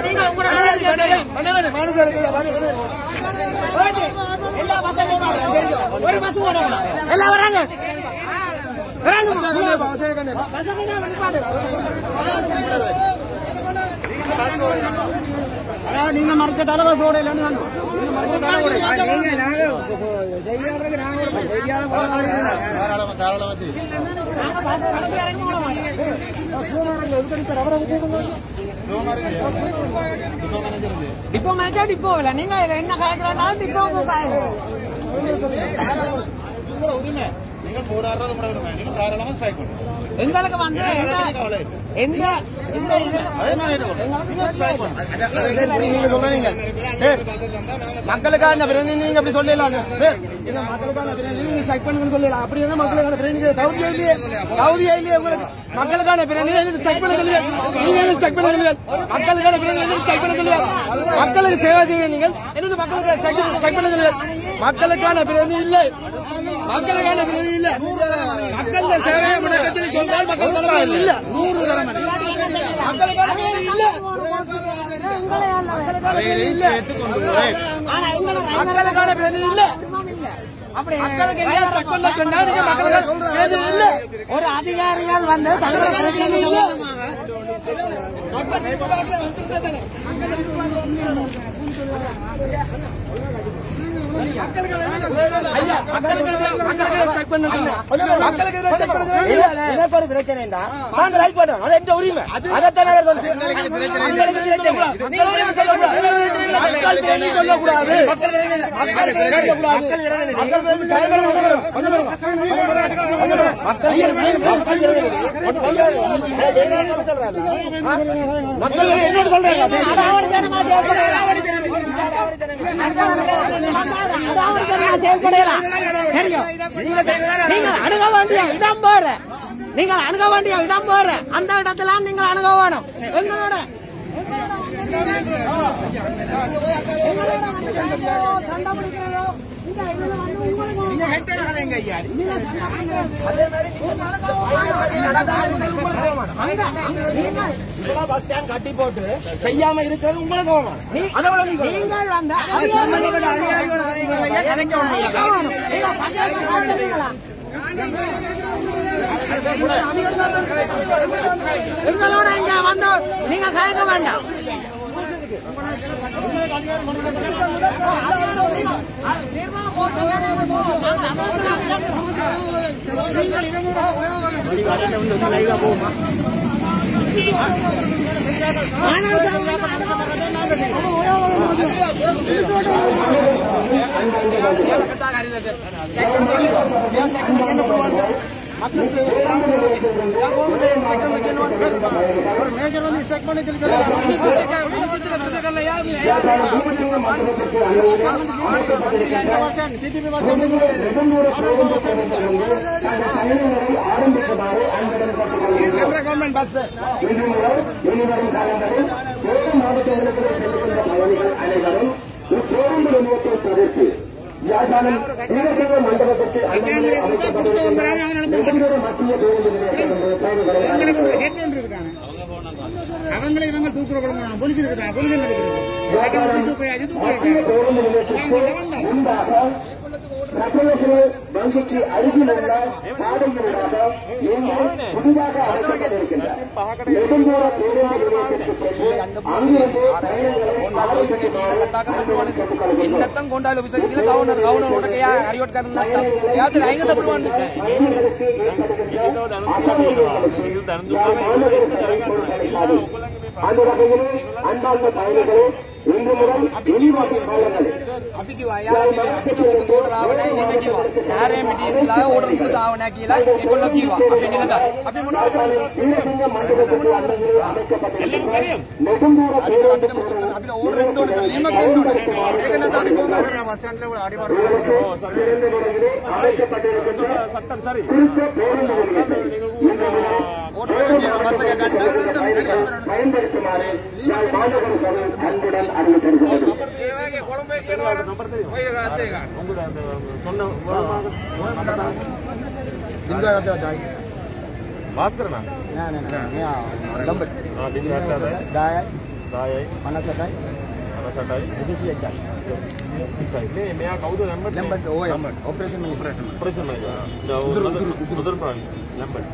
ஒரு பஸ் எல்லாம் வராங்க. நீங்க மறக்க தலைவா சோட இல்லைன்னு டிப்போ மேட்சா டிப்போ இல்ல நீங்க என்ன கலக்கிறாலும் டிப்போ உரிமை நீங்கள் போராடுறது நீங்கள் தாராளமா சாய்க்கணும். எங்களுக்கு வந்து மக்களுக்கான பிரதிநிதி நீங்க அப்படி சொல்லலாம் சார். மக்களுக்கான பிரதிநிதி செக் பண்ணுங்கன்னு சொல்லலாம். அப்படி இருந்தா மக்களுக்கான பிரதிநிதி கவுதியிலேயே உங்களுக்கு மக்களுக்கான பிரதிநிதி செக் பண்ண சொல்லுவேன். நீங்க செக் பண்ண சொல்லுவேன். மக்களுக்கான பிரதிநிதி செக் பண்ண சொல்லுவேன். மக்களுக்கு சேவை செய்வேன். நீங்கள் என்னது மக்களுக்கு செக் பண்ண சொல்லுவேன். மக்களுக்கான பிரதிநிதி இல்லை. மக்களுக்கான பிரதிநிதி இல்ல. மக்கள் சேவையை முடக்கத்தில் சொன்னால் மக்கள் தலைவர் இல்ல. 100 தரம் மக்களுக்கான பிரதிநிதி இல்ல. மக்களுக்கான பிரதிநிதி இல்ல. ஒரு அதிகாரிகள் வந்து தலைவர் பிரதிநிதி இல்ல. உரிமை சொல்லக்கூடாது. அணுக வேண்டிய இடம் போற நீங்கள் அணுக வேண்டிய இடம் போற அந்த இடத்துல நீங்கள் அணுக வேணும். எங்களோட சண்டை பிடிக்கிறதோ பஸ் ஸ்டாண்ட் கட்டி போட்டு செய்யாம இருக்கிறது உங்களுக்கு நீங்கள் எங்களோட இங்க வந்து நீங்க கலக்க வேண்டாம். கவர்மெண்ட் பஸ் அவங்களை இவங்க தூக்குறோம். போலீஸ் இருக்காங்க. வங்கிக்கு அருகில் உள்ள பாதையினூடாக நீங்கள் புதிதாக அமைக்கப்பட்டிருக்கின்ற நெடுந்தூர பேருந்து நிலையத்திற்கு சென்று அங்கிருந்து ಇನ್ನತ್ತಂ ಕೊಂಡಾಲು ಬಿಸಕಿಲ್ಲ ಗವರ್ನರ್ ಒಡಕೆಯ ಹರಿಯೋಟ್ಕರ್ ನತ್ತಂ ಯಾತ್ರ ಐಂಗಟ ಬಿಡುವಂತ அந்த வகையில் அன்பார்ந்த பயணிகளே இன்று முதல் பயன்படுத்துமாறு அன்புடன் அறிவித்திருக்கிறது. ಭಾಸ್ಕರನ 10යි 58යි 211යි. මේ මෙයා කවුද ලැම්බර්ට් ඔය ඔපරේෂන් මැනේජර්. උදුරු ප්‍රොවින්ස් ලැම්බර්ට්.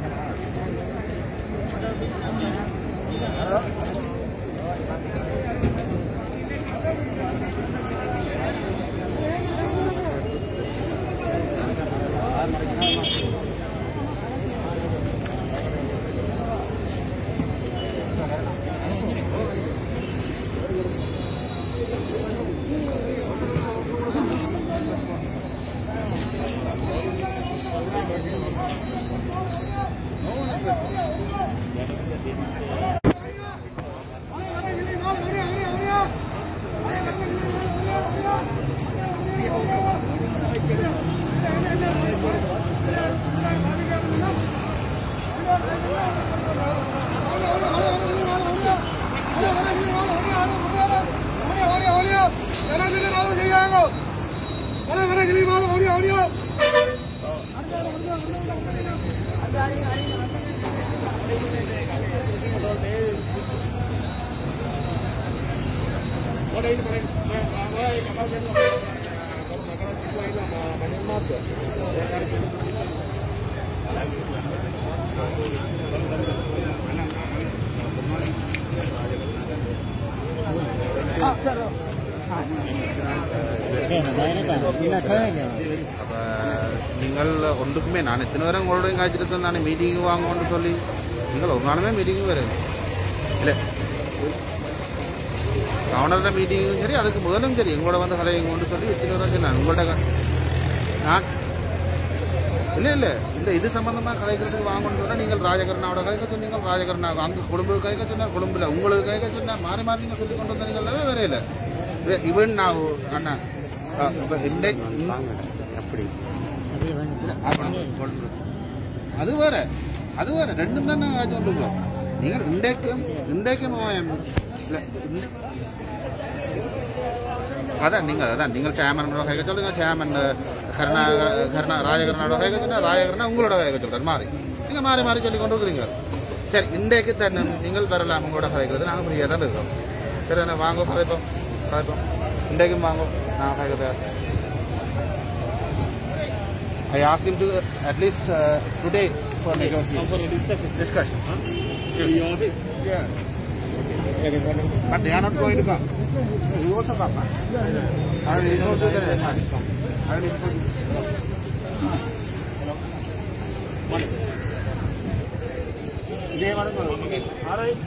நீங்கள் ஒன்றுக்குமே நான் எத்தனை பேரும் உங்களோட காய்ச்சிட்டு நான் மீட்டிங்கு வாங்கன்னு சொல்லி நீங்கள் ஒரு நாளுமே மீட்டிங்கு வரும் இல்லை கவர்னரோட மீட்டிங்கும் சரி அதுக்கு முதலும் சரி எங்களோட வந்து கதைங்கன்னு சொல்லி எத்தனை பேரும் சரி நான் உங்கள்கிட்ட நான் இல்லை இல்லை இந்த இது சம்பந்தமாக கதைக்கிறதுக்கு வாங்கணும்னு சொன்னால் நீங்கள் ராஜகர்ணாவோட கதைக்க சொன்னீங்க ராஜகர்ணா அங்கே குடும்பத்துக்கு கதைக்க சொன்னார் குடும்பில் உங்களுக்கு கதைக்க சொன்னால் மாறி மாறி நீங்கள் சொல்லி கொண்டு வந்த நீங்கள் வேற இல்லை இவன் நான் அண்ணா அப்படி அது வேற ரெண்டும் தான் நாங்கள் ஆச்சு கொண்டுக்கிறோம் நீங்கள் இன்றைக்கும் அதான் நீங்கள் சேர்மனோட கைக்க சொல்லுங்க சேர்மன் ராஜகர்ணோட கைக்க சொன்னா ராஜகர்ணா உங்களோட கைக்க சொல்றாரு மாறி நீங்கள் மாறி மாறி சொல்லி கொண்டு இருக்கிறீங்க சரி இன்றைக்கு தன் நீங்கள் வரலாம் உங்களோட கதைக்கிறது நாங்கள் ஃப்ரீயாக தான் இருக்கிறோம் சரி என்ன வாங்க கதைப்போம் இன்றைக்கும் வாங்க நான் கைக்க I asked him to at least today for negotiation. For discussion. Huh? Yes. Yeah. But they are not going to come. You also come. I will inform you. I will inform you. All right.